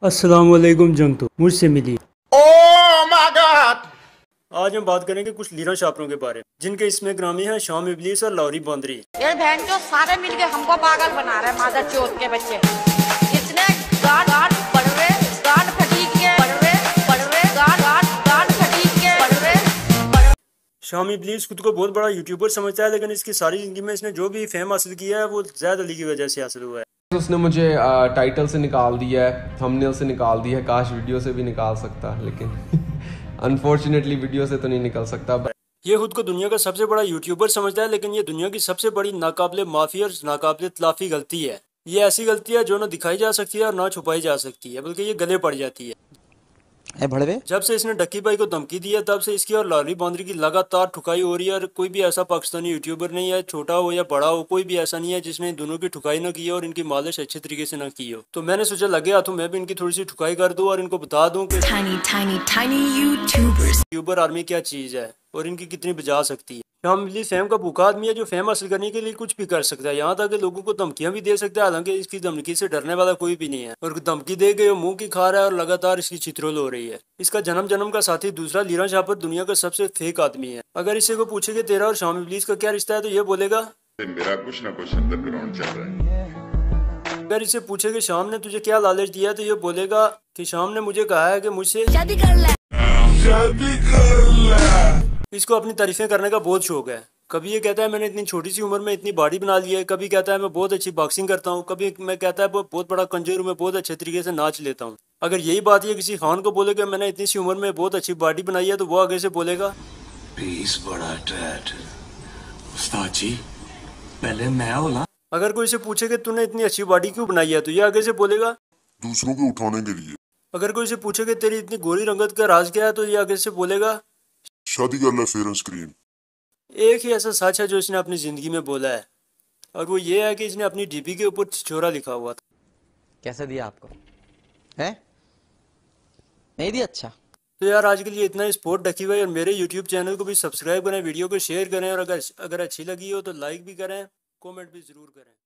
अस्सलामुअलैकुम जंग मुझसे मिली। Oh my God! आज हम बात करेंगे कुछ लीडर शापरों के बारे में जिनके इसमें ग्रामी हैं शाम इबलीस और लाहौरी बांदरी। ये बहन जो सारे मिलके हमको पागल बना रहे हैं मादर चौथ के बच्चे। इसने गांड गांड पड़वे गांड फटीक के पड़वे गांड फटीक के पड़वे। शाम इबलीस खुद को बहुत बड़ा यूट्यूबर समझता है, लेकिन इसकी सारी जिंदगी में इसने जो भी फेम हासिल किया है वो ज़ैद अली की वजह से हासिल हुआ है। उसने मुझे टाइटल से निकाल दिया है, थंबनेल से निकाल दिया है, काश वीडियो से भी निकाल सकता, लेकिन अनफॉर्चुनेटली वीडियो से तो नहीं निकल सकता। ये खुद को दुनिया का सबसे बड़ा यूट्यूबर समझता है, लेकिन ये दुनिया की सबसे बड़ी नाकाबिले माफ़ी और नाकाबिले तलाफी गलती है। ये ऐसी गलती है जो ना दिखाई जा सकती है और ना छुपाई जा सकती है, बल्कि ये गले पड़ जाती है। भड़वे जब से इसने डक्की भाई को धमकी दी है तब से इसकी और लाहौरी बांदरी की लगातार ठुकाई हो रही है। और कोई भी ऐसा पाकिस्तानी यूट्यूबर नहीं है, छोटा हो या बड़ा हो, कोई भी ऐसा नहीं है जिसने इन दोनों की ठुकाई ना की हो और इनकी मालिश अच्छे तरीके से ना की हो। तो मैंने सोचा लगे हाथों मैं भी इनकी थोड़ी सी ठुकाई कर दूं और इनको बता दूं कि यूट्यूबर आर्मी क्या चीज़ है और इनकी कितनी बजा सकती है। शाम इबलीस फेम का भूखा आदमी है जो फेम हासिल करने के लिए कुछ भी कर सकता है, यहाँ तक कि लोगों को धमकियां भी दे सकता है। हालांकि इसकी धमकी से डरने वाला कोई भी नहीं है और धमकी दे के मुंह की खा रहा है और लगातार इसकी चित्रोल हो रही है। इसका जन्म का साथी दूसरा लीरा शापर दुनिया का सबसे फेक आदमी है। अगर इसे को पूछे कि तेरा और शाम इबलीस का क्या रिश्ता है तो ये बोलेगा मेरा कुछ ना कुछ अंडरग्राउंड चल रहा है। अगर इसे पूछे कि शाम ने तुझे क्या लालच दिया है तो ये बोलेगा कि शाम ने मुझे कहा है कि मुझसे शादी कर ले। इसको अपनी तारीफें करने का बहुत शौक है। कभी ये कहता है मैंने इतनी छोटी सी उम्र में इतनी बॉडी बना ली है, कभी कहता है मैं बहुत अच्छी बॉक्सिंग करता हूँ, कभी मैं कहता है बहुत बड़ा कंजर हूँ, मैं बहुत अच्छे तरीके से नाच लेता हूँ। अगर यही बात ये किसी खान को बोलेगा मैंने इतनी सी उम्र में बहुत अच्छी बॉडी बनाई है तो वो आगे से बोलेगा उस्ताद जी पहले मैं होला। अगर कोई इसे पूछे कि तूने इतनी अच्छी बॉडी क्यों बनाई है तो ये आगे से बोलेगा दूसरों को उठाने के लिए। अगर कोई इसे पूछे कि तेरी इतनी गोरी रंगत का राज क्या है तो ये आगे से बोलेगा शादी कर ले फेयर स्क्रीन। एक ही ऐसा सच है जो इसने अपनी जिंदगी में बोला है और वो ये है कि इसने अपनी डीपी के ऊपर छिछोरा लिखा हुआ था। कैसे दिया आपको है? नहीं दिया? अच्छा तो यार आज के लिए इतना ही। सपोर्ट डकी भाई और मेरे यूट्यूब चैनल को भी सब्सक्राइब करें, वीडियो को शेयर करें और अगर अच्छी लगी हो तो लाइक भी करें, कमेंट भी ज़रूर करें।